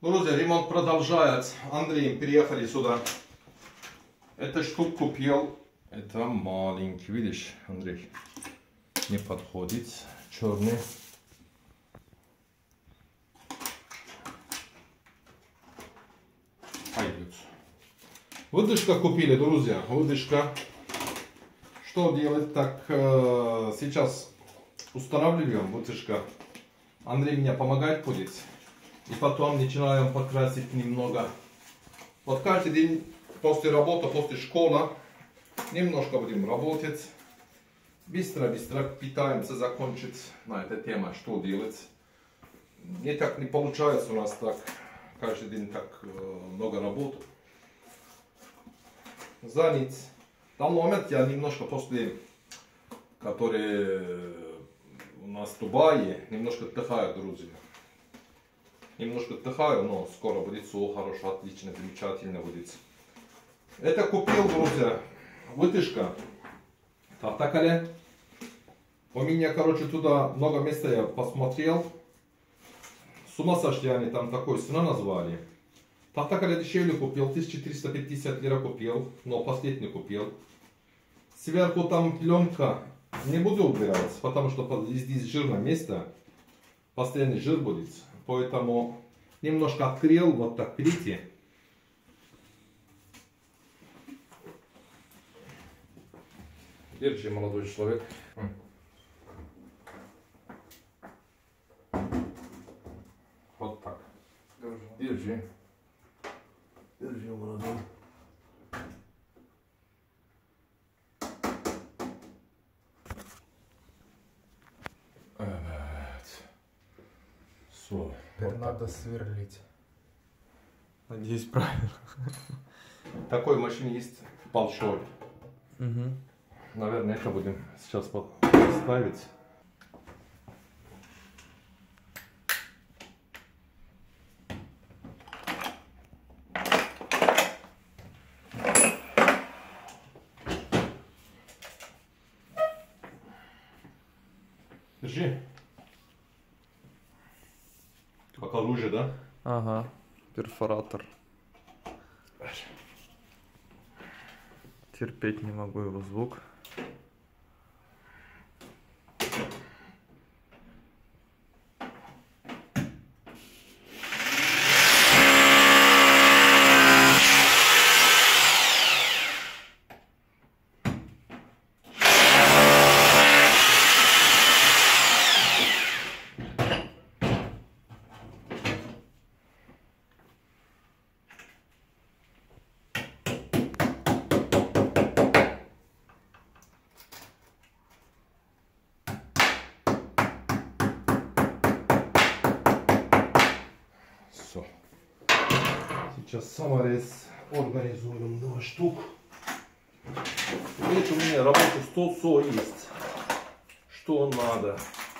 Друзья, ремонт продолжается. Андрей, переехали сюда. Эту штуку купил. Это маленький, видишь, Андрей? Не подходит. Черный. Пойдет. Выдышка купили, друзья. Выдышка. Что делать? Так, сейчас устанавливаем выдышка. Андрей меня помогает будет. И потом начинаем покрасить немного. Вот каждый день после работы, после школы немножко будем работать. Быстро пытаемся закончить на этой теме, что делать. Не так не получается у нас так. Каждый день так много работы. Занят. В данный момент я немножко после, которые у нас в Дубае, немножко отдыхаю, друзья. Немножко отдыхаю, но скоро будет все хорошо, отлично, замечательно будет. Это купил, друзья, вытяжка. Тартакале. У меня, короче, туда много места я посмотрел. С ума сошли они, там такой цена назвали. Тартакале дешевле купил, 1350 лира купил, но последний купил. Сверху там пленка. Не буду убирать, потому что здесь жирное место. Постоянный жир будет. Поэтому немножко открыл, вот так, видите. Держи, молодой человек. Вот так. Держи. Держи, молодой. Все. Теперь Вот надо так. сверлить. Надеюсь, правильно. Такой машине есть большой. Угу. Наверное, это будем сейчас ставить. Держи. Как оружие, да? Ага. Перфоратор. Терпеть не могу его звук. Все. Сейчас саморез организуем 2 штук. Видите, у меня рабочий стол все есть. Что надо.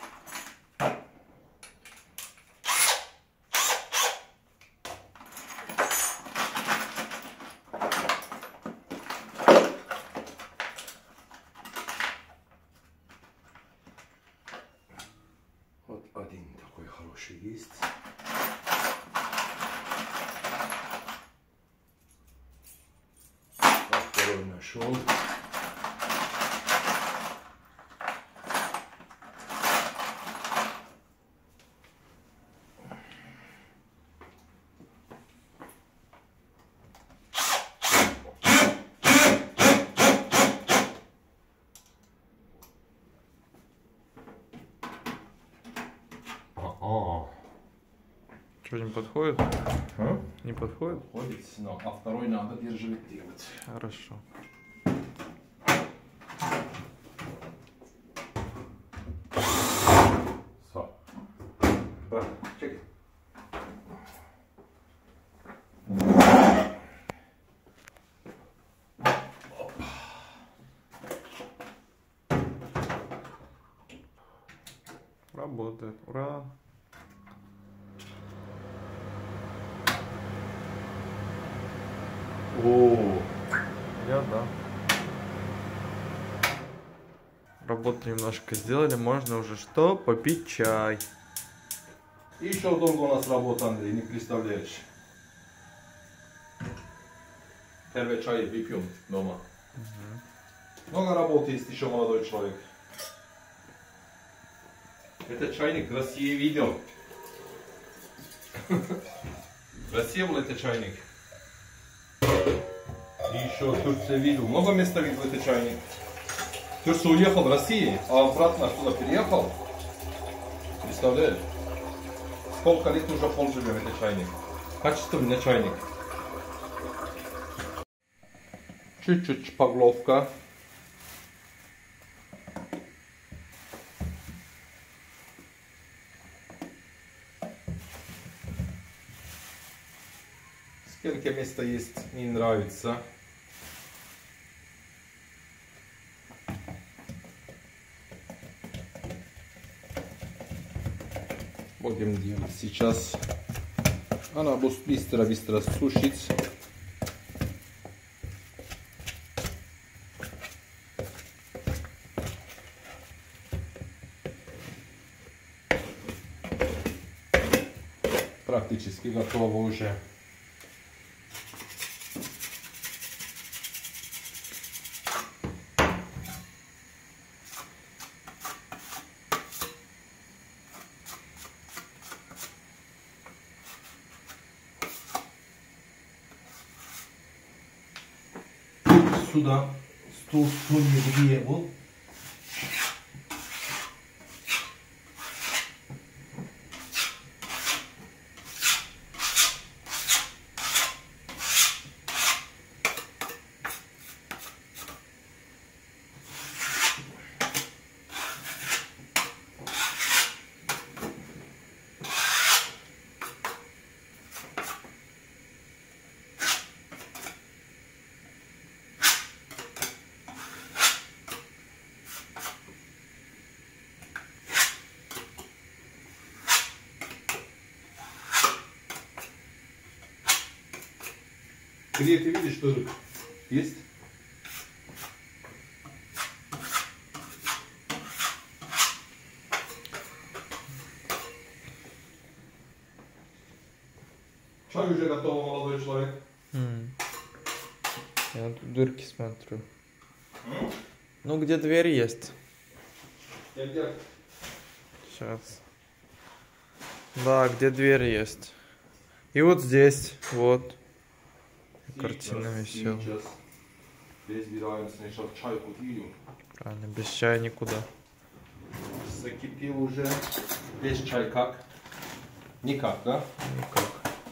Вот один такой хороший есть. Второй нашел. Что, не подходит? А? Не подходит? Ходит, но а второй надо держать делать. Хорошо. Все. Да, чекай. Работает. Ура! О, Я да. Работу немножко сделали, можно уже что? Попить чай. И еще долго у нас работа, Андрей, не представляешь. Первый чай выпьем дома. Много работы есть еще, молодой человек. Этот чайник в России видел. В России был этот чайник. И еще в Турции видел. Много места видел этот чайник. В Турцию уехал в России, а обратно туда переехал. Представляешь? Сколько лет уже пользуем этот чайник. Качественный чайник. Чуть-чуть шпагловка. Сколько места есть, не нравится. Будем делать сейчас. Она будет быстро сушить. Практически готово уже. Сюда стул где вот. Где ты видишь, что есть? Чай уже готов, молодой человек. Я тут дырки смотрю. Ну, где дверь есть? Где? Сейчас. Да, где дверь есть. И вот здесь, вот. Картина висела. Сейчас разбираем сначала чайку пью. Правильно, без чая никуда. Закипел уже. Без чай как? Никак, да? Никак.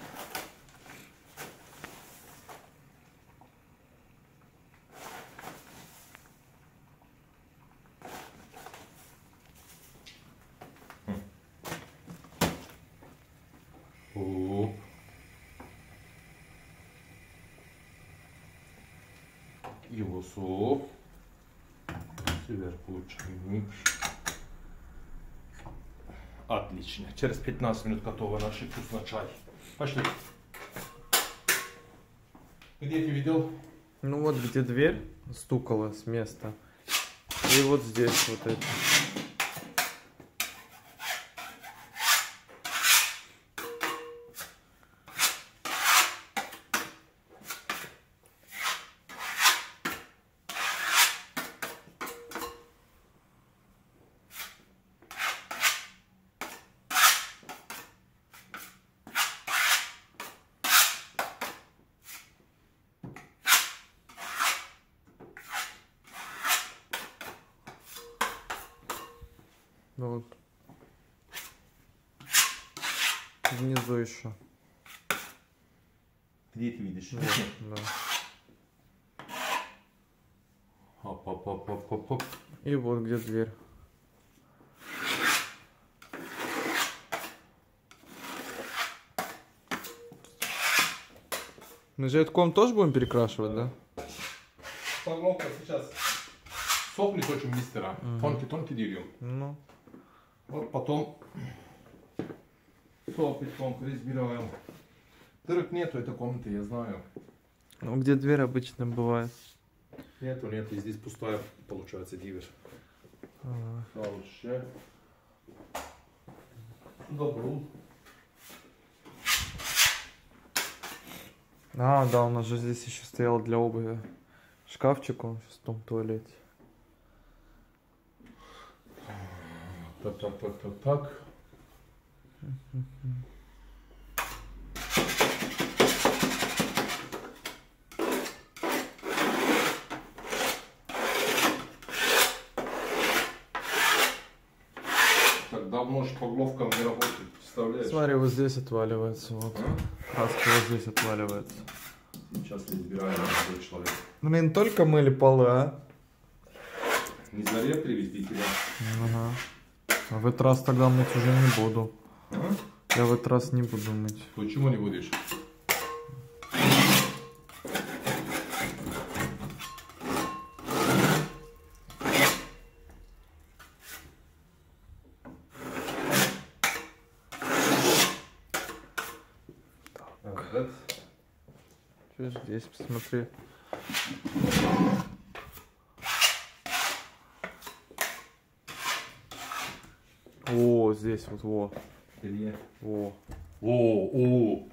Оп. Его соп. Сверху чайник. Отлично. Через 15 минут готово наш вкусный чай. Пошли. Где ты видел? Ну вот где дверь стукала с места. И вот здесь вот это. Вот. Внизу еще. Где ты видишь? Вот, да. Хоп-хоп-хоп-хоп-хоп. И вот где дверь. Мы жидком тоже будем перекрашивать, да? Погловка сейчас сохнет очень быстро. Тонкий дерем. Ну. Вот потом сопить тонко разбираем. Дырок нету этой комнаты, я знаю. Ну где дверь обычно бывает. Нету, здесь пустая получается дверь. Ага. Дальше. Сюда был. А, да, у нас же здесь еще стоял для обуви шкафчик, он сейчас в том туалете. Так. Так давно же погловка не работает, представляешь? Смотри, вот здесь отваливается, вот. Краска вот здесь отваливается. Сейчас я избираю молодой человек. Блин, только мыли полы, а? Не заре привезти тебя. Ага. А в этот раз тогда мыть уже не буду. А? Я в этот раз не буду мыть. Почему не будешь? Так. Что здесь, посмотри. О, здесь вот, во. Где? Во. О.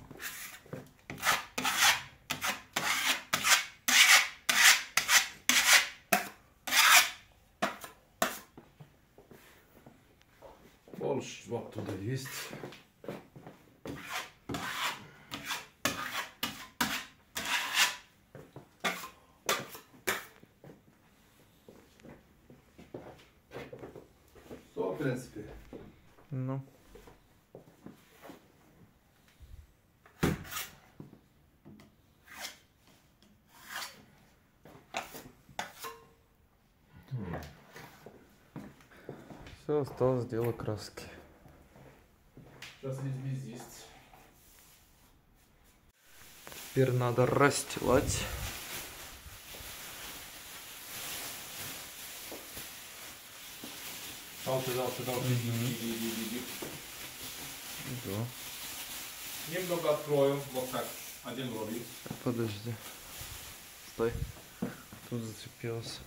Больше вот туда есть. Все, в принципе. Ну. Все, осталось дело краски. Сейчас здесь есть. Теперь надо расстилать. Дальше. Иди. Да. Немного открою, вот так, один ролик. Подожди. Стой. Тут зацепился.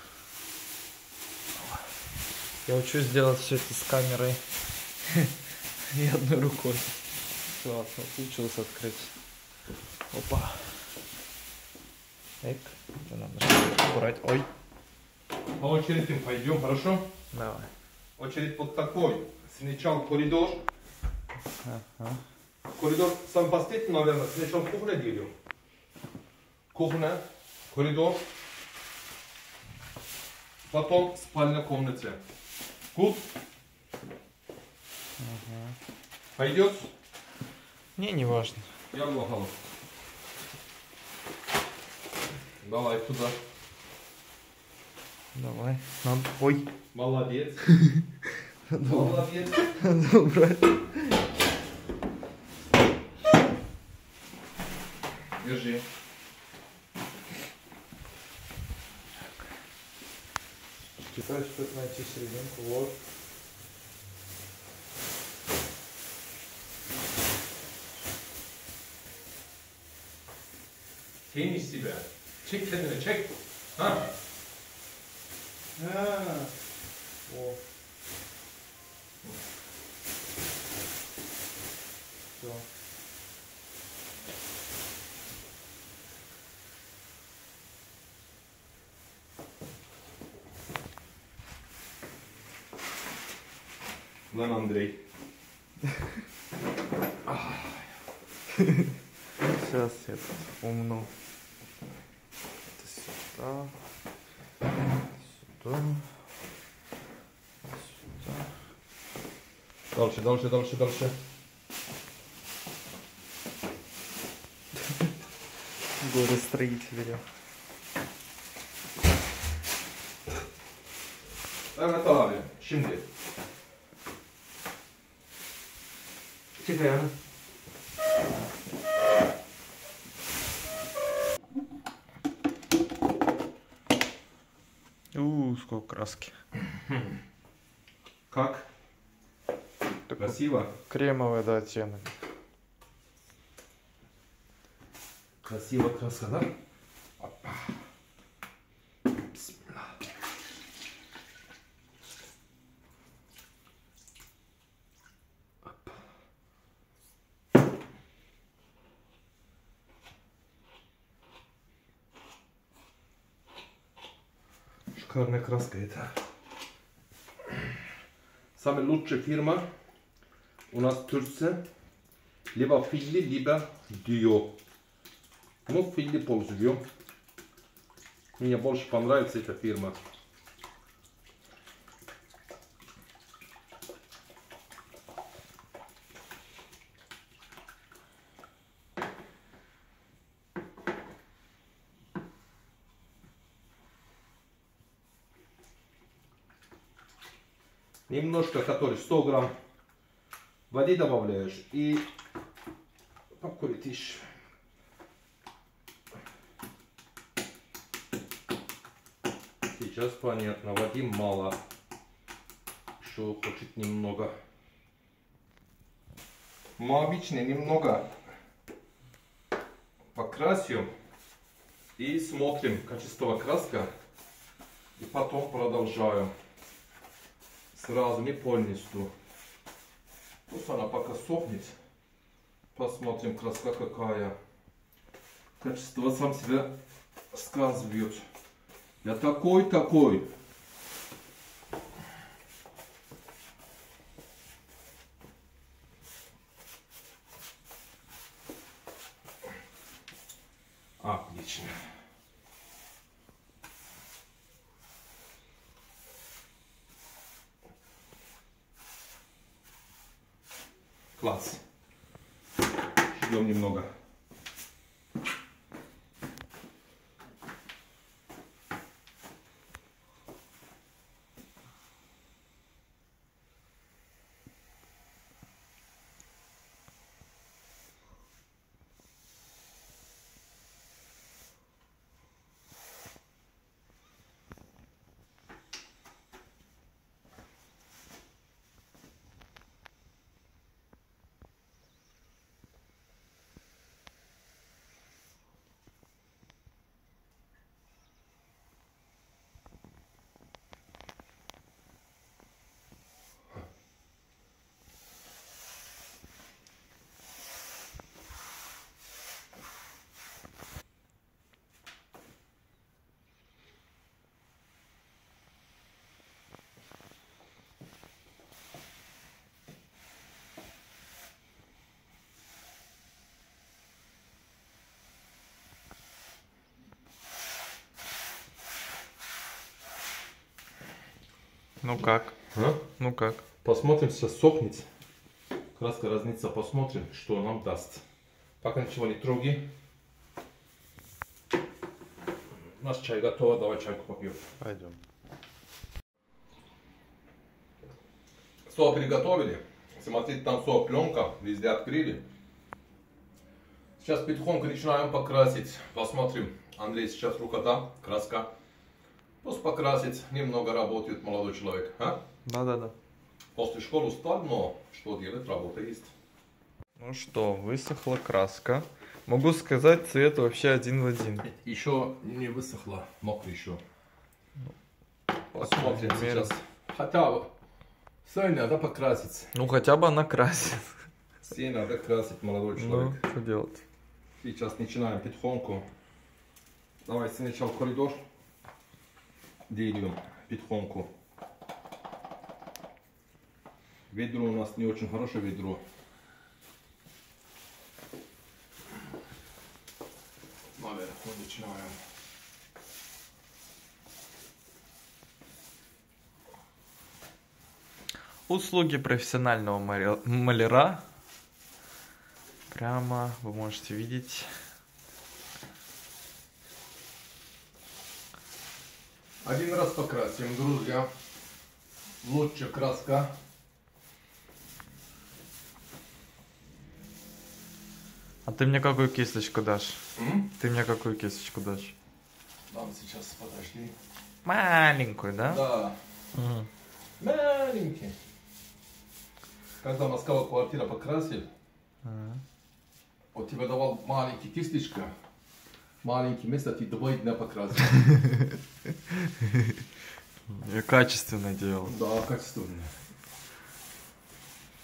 Я учусь делать все это с камерой. И одной рукой. Все, получилось открыть. Опа. Эк. Это надо что-то убрать. Ой. По очереди пойдем, хорошо? Давай. Очередь вот такой. Сначала коридор. Ага. Коридор сам последний, наверное. Сначала кухня делим. Кухня, коридор. Потом спальня комната. Good? Ага. Пойдет? Не, не важно. Я влагал. Давай туда. Давай. Надо... Ой. Молодец. Надо Молодец. убрать. Держи. Пытаюсь что-то найти серединку. Вот. Тень из себя. Чек kendine, чек. А? О. Все. Lan Андрей. Сейчас это умну. Это сюда. Сюда. Сюда. Дальше. Горы строителя. Evet abi, şimdi. Çık ayağını. Сколько краски. Как? Такой Красиво? кремовый, да, оттенок. Красиво краска, да? Опа. Бисмилlah. Опа. Шикарная краска это. Самая лучшая фирма у нас в Турции. Либо Филли, либо Дио. Ну, Филли пользуем. Мне больше понравится эта фирма. Немножко, который 100 грамм воды добавляешь и покрутишь. Сейчас понятно, воды мало. Еще хочет немного. Мы обычно немного покрасим и смотрим качество краска. И потом продолжаем. Сразу не полностью. Пусть она пока сохнет. Посмотрим, краска какая. Качество сам себя сказывает. Я такой. Отлично. Класс. Ждем немного. Ну как? А? Ну как? Посмотрим, сейчас сохнет. Краска разнится, посмотрим, что нам даст. Пока ничего не трогай. Наш чай готов, давай чайку попьем. Пойдем. Все приготовили. Смотрите, там все, пленка, везде открыли. Сейчас потихоньку начинаем покрасить. Посмотрим. Андрей сейчас рукода, краска. Пусть покрасить, немного работает молодой человек. А? Да. После школы устал, но что делать, работа есть. Ну что, высохла краска. Могу сказать, цвет вообще один в один. Еще не высохла, мокрый еще. Посмотрим Примерно. сейчас. Хотя бы сегодня надо покрасить. Ну хотя бы она красит. Сегодня надо красить, молодой Ну, человек. что делать? Сейчас начинаем потихоньку. Давай сначала коридор. Делим потихоньку. Ведро у нас не очень хорошее ведро. Наверху начинаем. Услуги профессионального маляра. Прямо вы можете видеть. Один раз покрасим, друзья. Лучше краска. А ты мне какую кисточку дашь? М? Ты мне какую кисточку дашь? Нам сейчас, подожди. Маленькую, да? Да, Мгм. маленький. Когда Москва квартира покрасили, Ага. вот тебе давал маленький кисточка. Маленький место ты 2 дня покрасил. Я качественно делал. Да, качественно.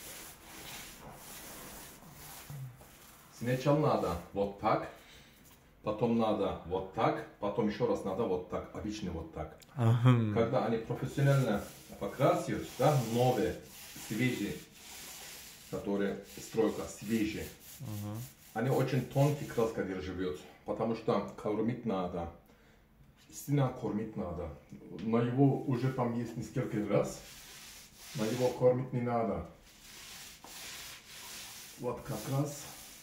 Сначала надо вот так. потом надо вот так, потом еще раз надо вот так, обычно вот так. Ага. Когда они профессионально покрасят, да, новые, свежие, которые стройка свежие, они очень тонкий краска живет, потому что кормить надо, сильно кормить надо. На его уже там есть несколько раз, на его кормить не надо. Вот как раз.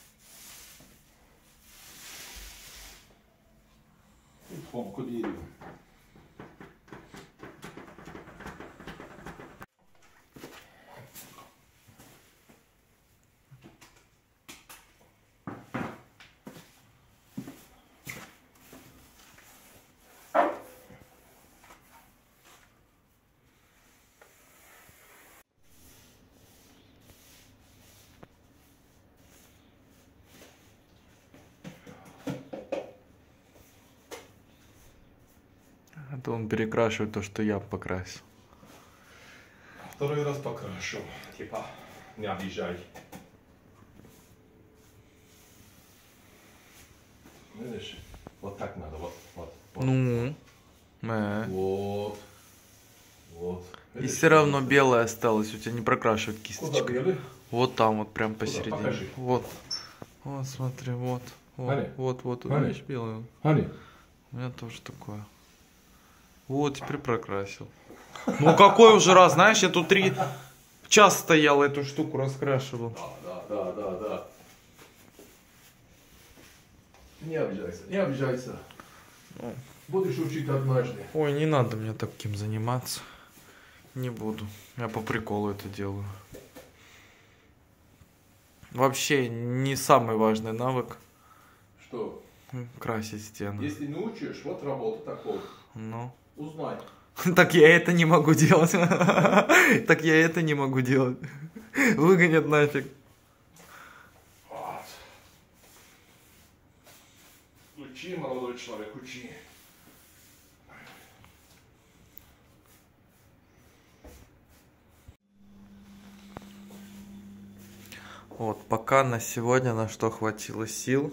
И фомку берем. Это он перекрашивает то, что я покрасил. Второй раз покрашу. Типа, не обижай. Видишь? Вот так надо, вот. Ну. Вот. И Видишь? все равно белое осталось. У тебя не прокрашивает Куда кисточкой. белый? Вот там, вот прям посередине. Покажи. Вот. Вот, смотри, вот. Али? Вот. Али? Видишь, белый. Ани, У меня тоже такое. Вот, теперь прокрасил. Ну какой уже раз, знаешь, я тут 3 часа стоял, эту штуку раскрашивал. да. Не обижайся. Будешь учить однажды. Ой, не надо мне таким заниматься. Не буду. Я по приколу это делаю. Вообще не самый важный навык Что? красить стены. Если не учишь, вот работа такой. Ну. Узнай. Так я это не могу делать. Так я это не могу делать. Выгонят нафиг. Вот. Учи, молодой человек, учи. Вот, пока на сегодня на что хватило сил.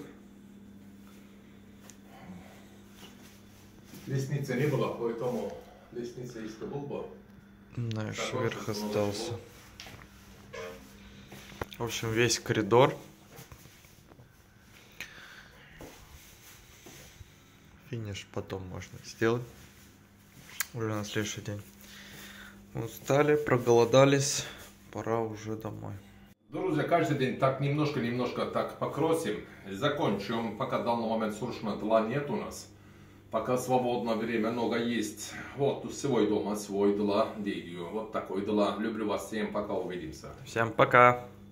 Лестницы не было, поэтому лестница из Кабулба. Знаешь, вверх остался. В общем, весь коридор. Финиш потом можно сделать. Уже на следующий день. Устали, проголодались. Пора уже домой. Друзья, каждый день так немножко так покросим. Закончим, пока данный момент срочно дела нет у нас. Пока свободное время много есть. Вот свой дома, свой дела, делаю. Вот такой дела. Люблю вас всем, пока увидимся. Всем пока.